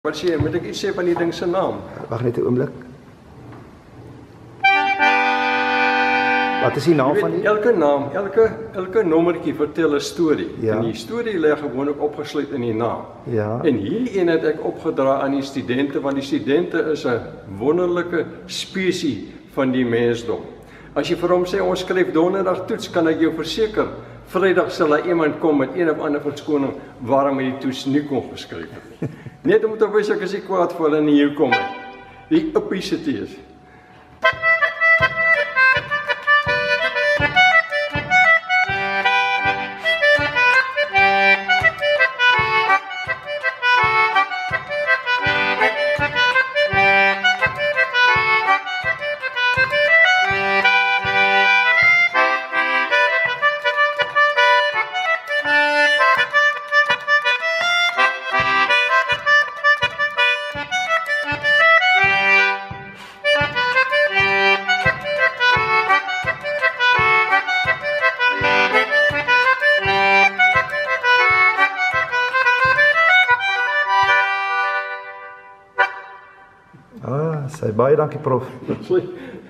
Wat sê jy, moet ek iets sê van die ding se naam? Wag net 'n oomblik. Wat is die naam van die? Elke naam, elke nommertjie vertel 'n storie. Ja. En die storie lê gewoonlik opgesluit in die naam. Ja. En hierdie een het ek opgedra aan die studente, want die studente is 'n wonderlike spesie van die mensdom. As jy vir hom sê ons skryf donderdag toets, kan ek jou verseker, Vrydag sal daar iemand kom met een of ander verskoning waarom hy die toets nie kon geskryf het nie. Net om te wys ek is nie kwaad vir hulle nie, hier kom hy. Die Uppie-setees. Baie dankie prof.